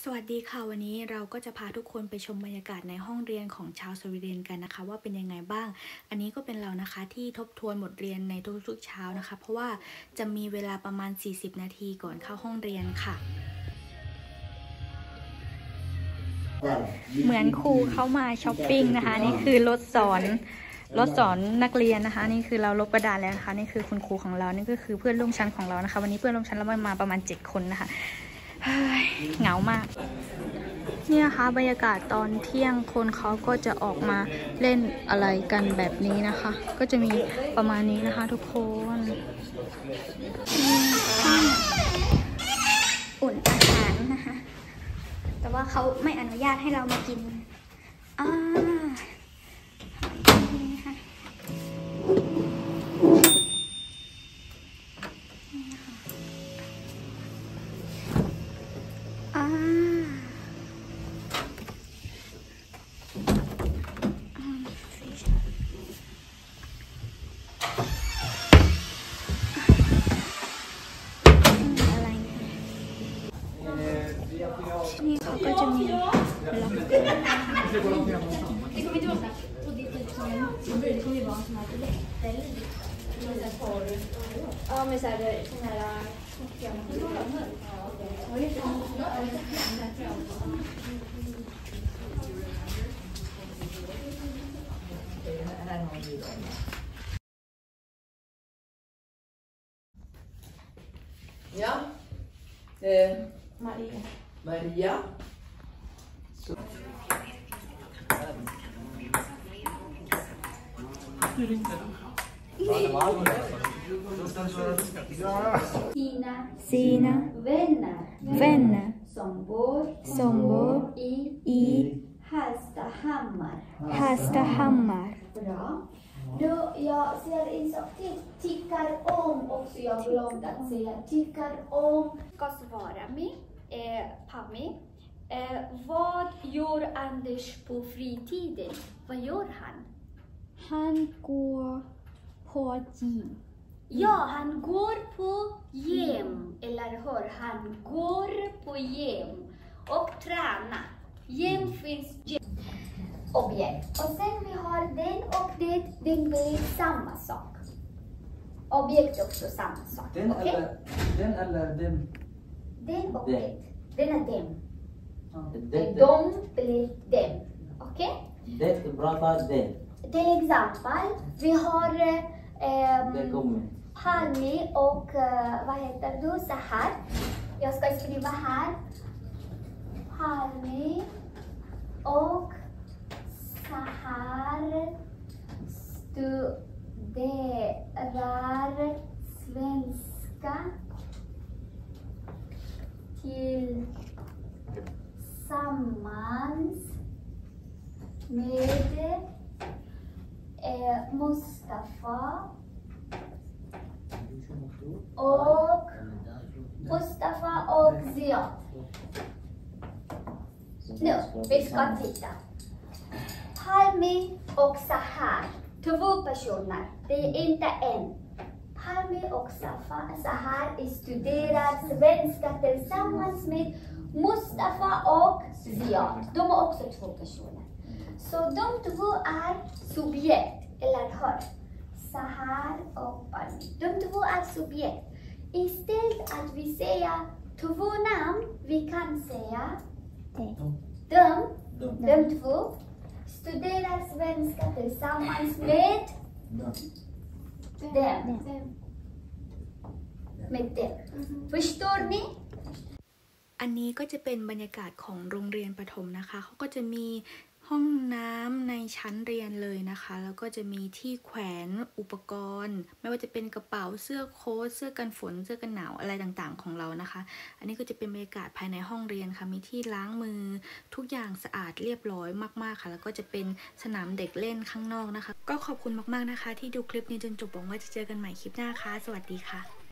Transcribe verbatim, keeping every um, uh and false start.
สวัสดีค่ะวันนี้เราก็จะพาทุกคนไปชมบรรยากาศในห้องเรียนของชาวสวีเดนกันนะคะว่าเป็นยังไงบ้างอันนี้ก็เป็นเรานะคะที่ทบทวนบทเรียนในทุกๆเช้านะคะเพราะว่าจะมีเวลาประมาณสี่สิบนาทีก่อนเข้าห้องเรียนค่ะเหมือนครูเข้ามาช้อปปิ้งนะคะนี่คือรถสอนรถสอนนักเรียนนะคะนี่คือเราลบกระดาษแล้วนะคะนี่คือคุณครูของเรานี่ก็คือเพื่อนร่วมชั้นของเรานะคะวันนี้เพื่อนร่วมชั้นเรามาประมาณเจ็ดคนนะคะเหงามากนี่นะคะบรรยากาศตอนเที่ยงคนเขาก็จะออกมาเล่นอะไรกันแบบนี้นะคะก็จะมีประมาณนี้นะคะทุกคนอุ่นอาหารนะคะแต่ว่าเขาไม่อนุญาตให้เรามากินอ่านี่ค่ะอ่านี่เขาก็จะมีล็อกเกอร์Ja, men så här, sån här... Ja. Eh, Maria. Maria. Så. Sina, Sina, vänner, vänner som bor, som bor i, i Hallstahammar. Hallstahammar. Bra. Då jag ser en sak till. Tycker om också. Jag glömde att säga tycker om. Ska svara mig. Eh, Pammi. Eh, vad gör Anders på fritiden? Vad gör han? Han går på gym. Ja, han går på gym. Eller hur? Han går på gym och tränar. Gym finns gym. Objekt. Och sen vi har den och det. Den blir samma sak. Objekt också samma sak. Den Okej? eller den eller den. Den objekt. Den är dem. Det, De blir dem. Okej? det pratar det. Till exempel, vi har eh, Det kommer. Palmi och eh, vad heter du? Så här. Jag ska skriva här. Palmi och så här studerar svenska tillsammans med eh, Mustafa och Mustafa och Ziad. Nu, vi ska titta. Palmi och Sahar, två personer, det är inte en. Palmi och Sahar studerar svenska tillsammans med Mustafa och Ziad. De är också två personer. Så de två är subjekt, eller hur? Sahar och Palmi. De två är subjekt. Istället att vi säger två namn, vi kan säga de, de två studerar svenska tillsammans med dem. Med dem. Förstår ni? อันนี้ก็จะเป็นบรรยากาศของโรงเรียนประถมนะคะเขาก็จะมีห้องน้ำในชั้นเรียนเลยนะคะแล้วก็จะมีที่แขวนอุปกรณ์ไม่ว่าจะเป็นกระเป๋าเสื้อโค้ทเสื้อกันฝนเสื้อกันหนาวอะไรต่างๆของเรานะคะอันนี้ก็จะเป็นบรรยากาศภายในห้องเรียนค่ะมีที่ล้างมือทุกอย่างสะอาดเรียบร้อยมากๆค่ะแล้วก็จะเป็นสนามเด็กเล่นข้างนอกนะคะก็ขอบคุณมากๆนะคะที่ดูคลิปนี้จนจบหวังว่าจะเจอกันใหม่คลิปหน้าค่ะสวัสดีค่ะ